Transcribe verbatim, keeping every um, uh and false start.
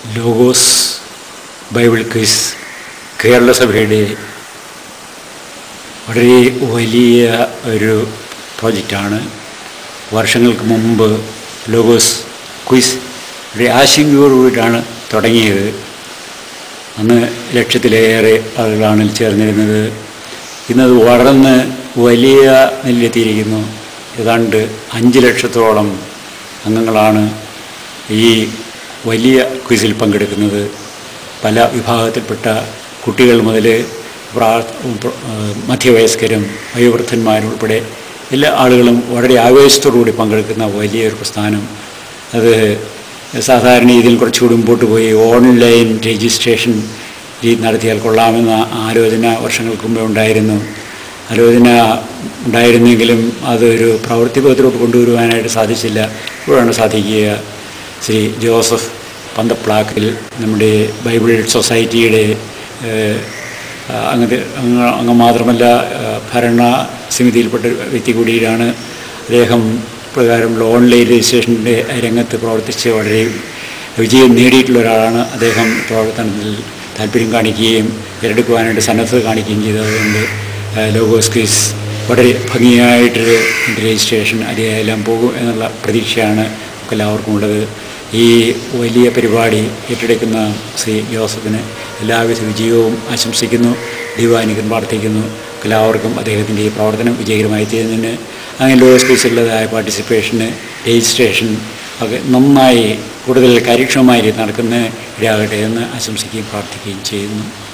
Logos Bible quiz കേരളസഭയുടെ വളരെ വലിയ ഒരു പ്രോജക്റ്റാണ്. വർഷങ്ങൾക്ക് മുമ്പ് ലോഗോസ് ക്വിസ് ഒരു ആശങ്കയോടുകൂടിയിട്ടാണ് തുടങ്ങിയത്. അന്ന് ലക്ഷത്തിലേറെ ആളുകളാണ് ചേർന്നിരുന്നത്. ഇന്നത് വളർന്ന് വലിയ നിലയിലെത്തിയിരിക്കുന്നു. ഏതാണ്ട് അഞ്ച് ലക്ഷത്തോളം അംഗങ്ങളാണ് ഈ വലിയ ക്വിസിൽ പങ്കെടുക്കുന്നത്. പല വിഭാഗത്തിൽപ്പെട്ട കുട്ടികൾ മുതൽ പ്രാ മധ്യവയസ്കരും വയോവൃദ്ധന്മാരും ഉൾപ്പെടെ എല്ലാ ആളുകളും വളരെ ആവേശത്തോടുകൂടി പങ്കെടുക്കുന്ന വലിയൊരു പ്രസ്ഥാനം. അത് സാധാരണ രീതിയിൽ കുറച്ചുകൂടി മുമ്പോട്ട് പോയി ഓൺലൈൻ രജിസ്ട്രേഷൻ നടത്തിയാൽ കൊള്ളാമെന്ന ആലോചന വർഷങ്ങൾക്ക് മുമ്പേ ഉണ്ടായിരുന്നു. ആലോചന ഉണ്ടായിരുന്നെങ്കിലും അതൊരു പ്രവൃത്തിപഥത്തിലോട്ട് കൊണ്ടുവരുവാനായിട്ട് സാധിച്ചില്ല. ഇപ്പോഴാണ് സാധിക്കുക. ശ്രീ ജോസഫ് പന്തപ്ലാക്കിൽ നമ്മുടെ ബൈബിൾ സൊസൈറ്റിയുടെ അങ്ങനത്തെ അങ്ങ് മാത്രമല്ല ഭരണ സമിതിയിൽപ്പെട്ട വ്യക്തി കൂടിയാണ്. അദ്ദേഹം പ്രകാരമുള്ള ഓൺലൈൻ രജിസ്ട്രേഷൻ്റെ രംഗത്ത് പ്രവർത്തിച്ച് വളരെ വിജയം നേടിയിട്ടുള്ള ഒരാളാണ്. അദ്ദേഹം പ്രവർത്തനത്തിൽ താല്പര്യം കാണിക്കുകയും തിരഞ്ഞെടുക്കുവാനായിട്ട് സന്നദ്ധത കാണിക്കുകയും ചെയ്തതുകൊണ്ട് ലോഗോസ് ക്വിസ് വളരെ ഭംഗിയായിട്ടൊരു രജിസ്ട്രേഷൻ അതിലെല്ലാം പോകും എന്നുള്ള പ്രതീക്ഷയാണ് എല്ലാവർക്കും ഉള്ളത്. ഈ വലിയ പരിപാടി ഏറ്റെടുക്കുന്ന ശ്രീ ജോസഫിന് എല്ലാവിധ വിജയവും ആശംസിക്കുന്നു. ദൈവാനുഗ്രഹം പ്രാർത്ഥിക്കുന്നു. എല്ലാവർക്കും അദ്ദേഹത്തിൻ്റെ ഈ പ്രവർത്തനം വിജയകരമായി ചെയ്യുന്നതിന് അങ്ങനെ ലോഗോസ് ക്വിസിലുള്ളതായ പാർട്ടിസിപ്പേഷന് രജിസ്ട്രേഷൻ ഒക്കെ നന്നായി കൂടുതൽ കാര്യക്ഷമമായി നടക്കുന്ന ഇടയാകട്ടെ എന്ന് ആശംസിക്കുകയും പ്രാർത്ഥിക്കുകയും ചെയ്യുന്നു.